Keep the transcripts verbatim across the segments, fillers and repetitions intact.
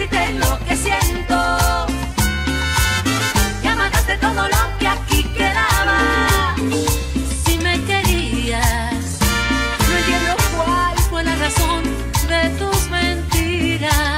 decirte lo que siento. Ya mataste todo lo que aquí quedaba. Si me querías, no entiendo cuál fue la razón de tus mentiras.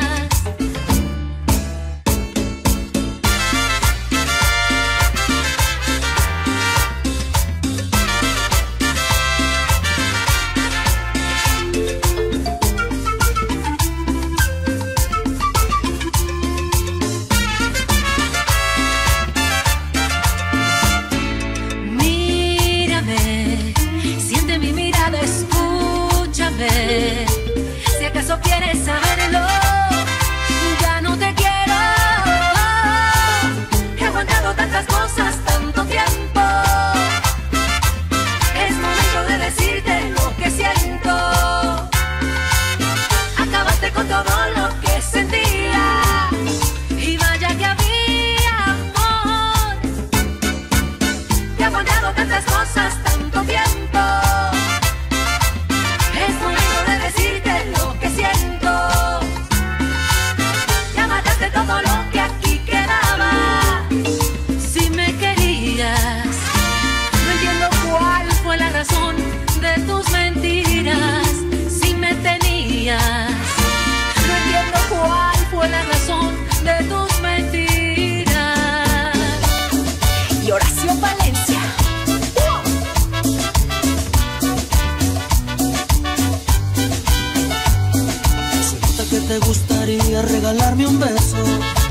Si acaso quieres saberlo, ya no te quiero. He aguantado tantas cosas tanto tiempo. Es momento de decirte lo que siento. Acabaste con todo lo que sentía. Y vaya que había amor. He aguantado tantas cosas tanto tiempo. Decirte lo que siento. Ya mataste todo lo que aquí quedaba. Si me querías, no entiendo cuál fue la razón de tus mentiras. Si me tenías, no entiendo cuál fue la razón de tus mentiras. Y Horacio Valencia. Que te gustaría regalarme un beso.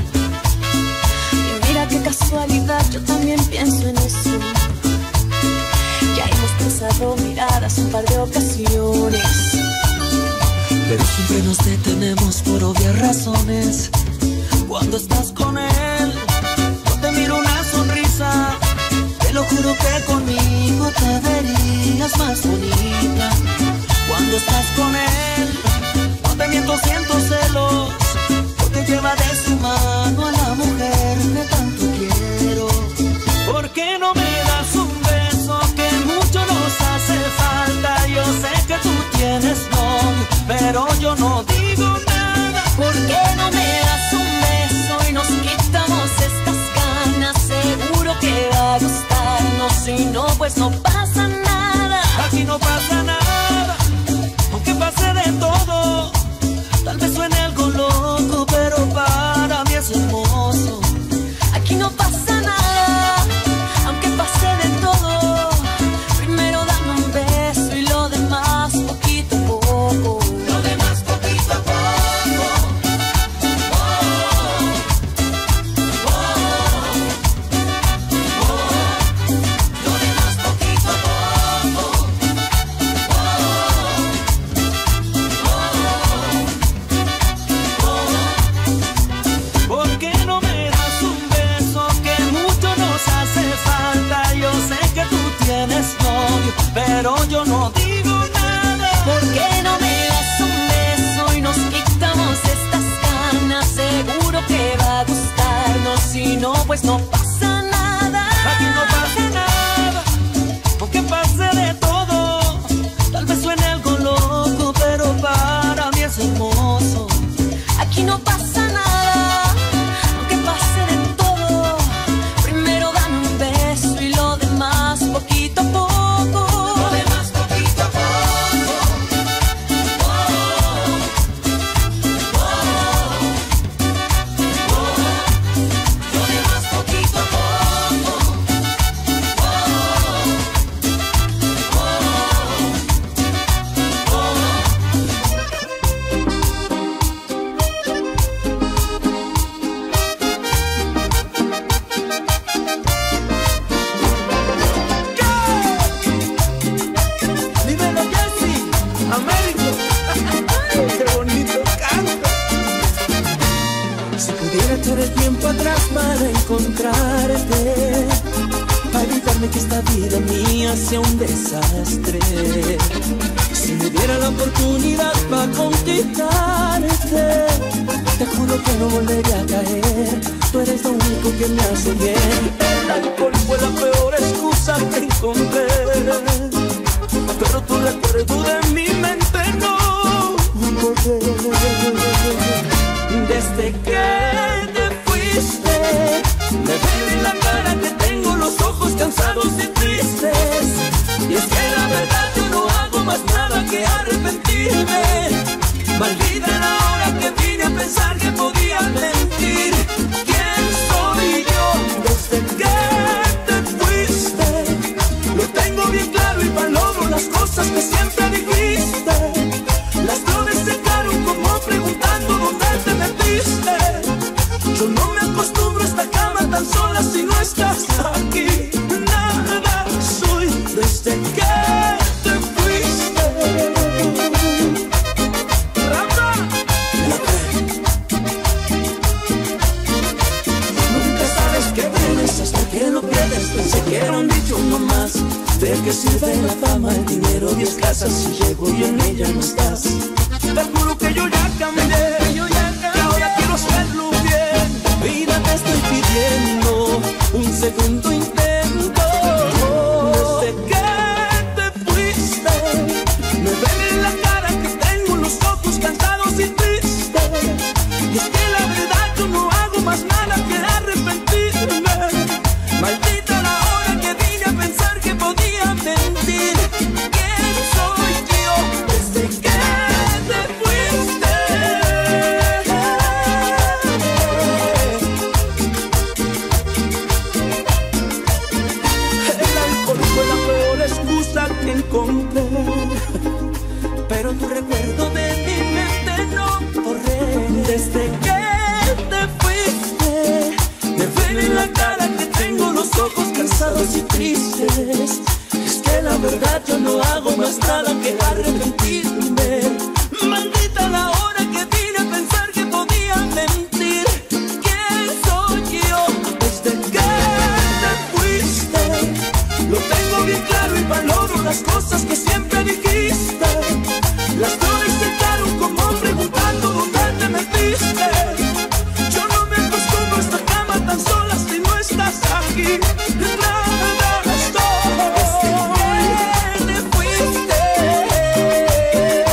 Y mira qué casualidad, yo también pienso en eso. Ya hemos cruzado miradas un par de ocasiones, pero siempre nos detenemos por obvias razones. Cuando estás con él, yo te miro una sonrisa. Te lo juro que conmigo te verías más bonita. Cuando estás con él, te miento, siento celos, porque lleva de su mano a la mujer que tanto quiero. ¿Por qué no me das un beso que mucho nos hace falta? Yo sé que tú tienes novio, pero yo no digo nada. ¿Por qué no me das un beso y nos quitamos estas ganas? Seguro que va a gustarnos, si no pues no pasa nada. Aquí no pasa nada, aunque pase de todo. Tal vez suene algo loco, pero para mí es hermoso. Aquí no pasa nada, aunque pase de todo. Primero dame un beso y lo demás poquito a poco. Lo demás poquito a poco. Oh, oh, oh, oh. Lo demás poquito a poco. Pero yo no digo nada. ¿Por qué no me das un beso y nos quitamos estas ganas? Seguro que va a gustarnos, si no pues no pasa nada. Aquí no pasa nada, aunque pase de todo. Tal vez suene algo loco, pero para mí es hermoso. Aquí no pasa nada, aunque pase de todo. Primero dame un beso y lo demás poquito a poco. encontrarte, para evitarme que esta vida mía sea un desastre. Si me diera la oportunidad para conquistarte, te juro que no volvería a caer. Tú eres lo único que me hace bien. El alcohol fue la peor excusa que encontré, pero tu recuerdo de mi mente no volver. Desde que qué sirve la fama, el dinero, diez casas si llego y en ella no estás? Te juro que yo ya cambié, yo ya cambié, que ahora quiero hacerlo bien. Vida, te estoy pidiendo un segundo intento. Desde que te fuiste, me ven en la cara que tengo los ojos cansados y tristes. Y es que la verdad yo no hago más nada que arrepentirme. Maldita la hora que vine a pensar que podía mentir. ¿Quién soy yo desde que te fuiste? El alcohol fue la peor excusa que encontré, pero tu recuerdo de mi mente no borré. Desde que te fuiste, me ven en la cara que tengo los ojos cansados y tristes. Es que la verdad yo no hago más nada que arrepentirme. Maldita la hora que vine a pensar que podía mentir. ¿Quién soy yo desde que te fuiste? Lo tengo bien claro y valoro las cosas que siempre dijiste. Las flores secaron como preguntando dónde te metiste. Yo no me acostumbro a esta cama tan sola si no estás aquí. Nada estoy desde que te fuiste.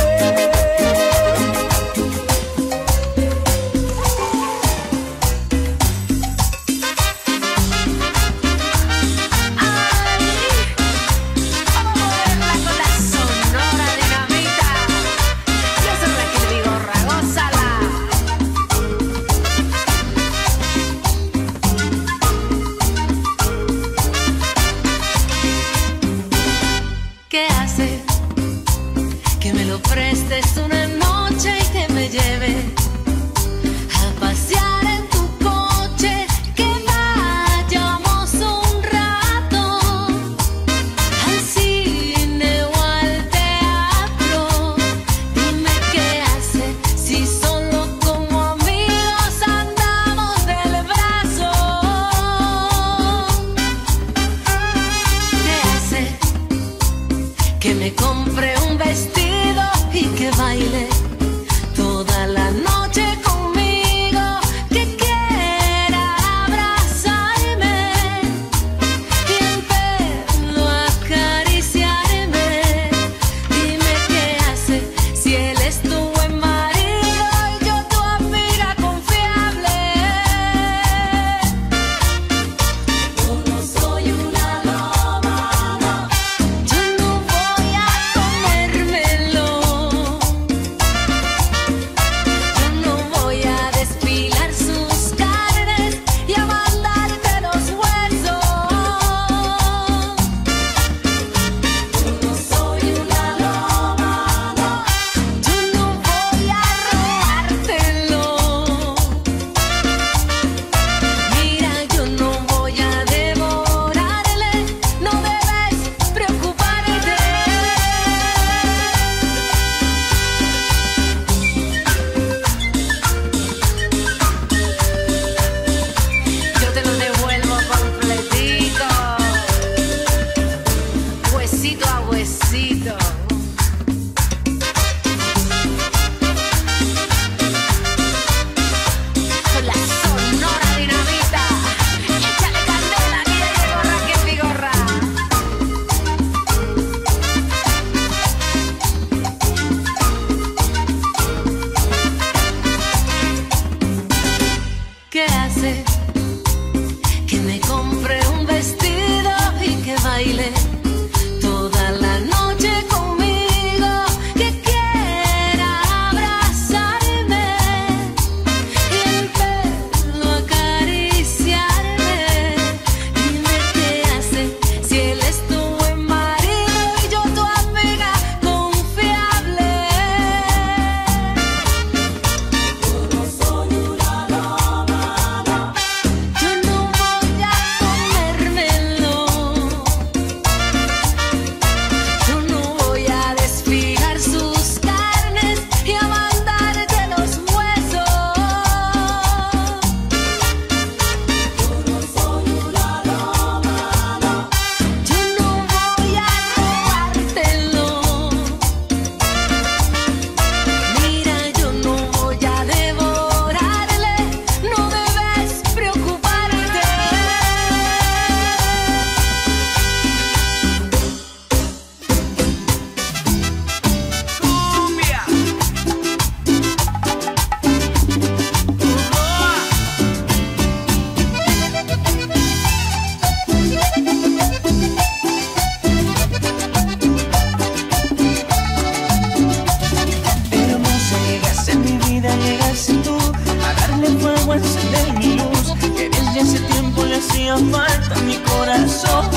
hacía falta mi corazón.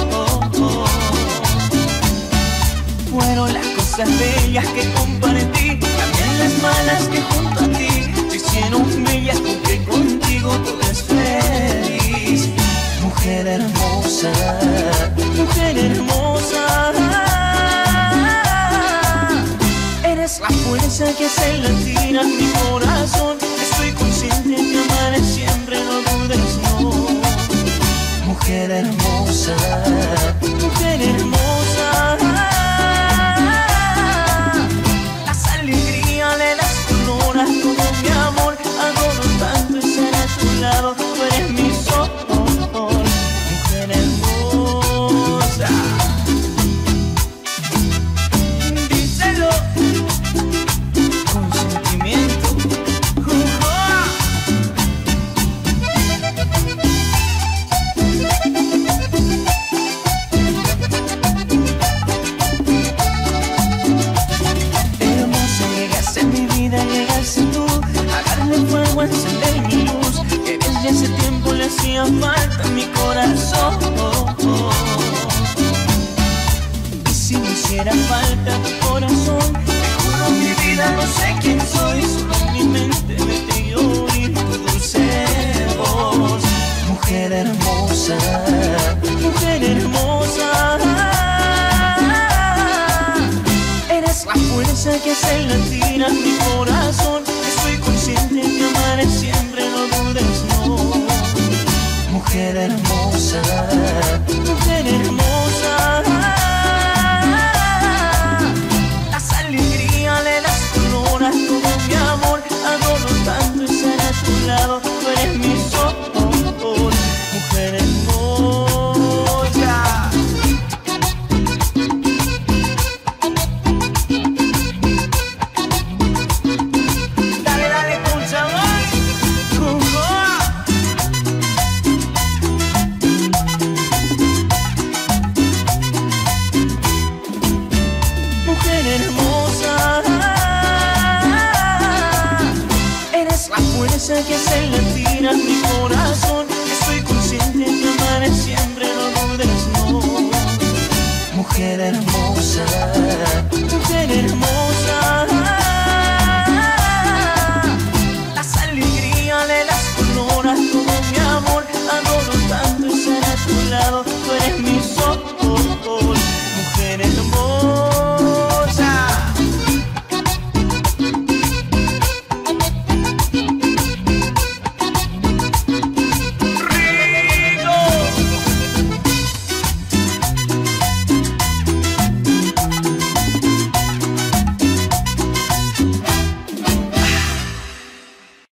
Fueron las cosas bellas que compartí, también las malas que junto a ti te hicieron bella, porque contigo todo es feliz. Mujer hermosa, mujer hermosa, eres la fuerza que hace latir a mi corazón. Estoy consciente que amaré siempre, no dudes, no. Mujer hermosa, mujer hermosa, las alegrías le das color a todo mi amor. Adoro tanto estar a tu lado, tú eres mi sol. Mujer hermosa, díselo con sentimiento. Hermosa, llegaste a mi vida, llegaste tú a darle fuego, a encender mi luz, que desde ese tiempo le hacía falta a mi corazón. Y si me hiciera falta tu corazón, te juro mi vida, no sé quién soy, solo en mi mente me te oír tu dulce voz. Mujer hermosa, mujer hermosa, eres la fuerza que hace latir a mi corazón. Estoy consciente que amaré siempre, no dudes, no. Mujer hermosa, mujer hermosa, las alegrías le das color a todo mi amor. Adoro tanto estar a tu lado, tú eres mi sol. Mujer hermosa, dale, dale con sabor. Mujer hermosa, eres la fuerza que hace latir a mi corazón. Estoy consciente que amaré siempre, no dudes, no. Mujer hermosa, mujer hermosa.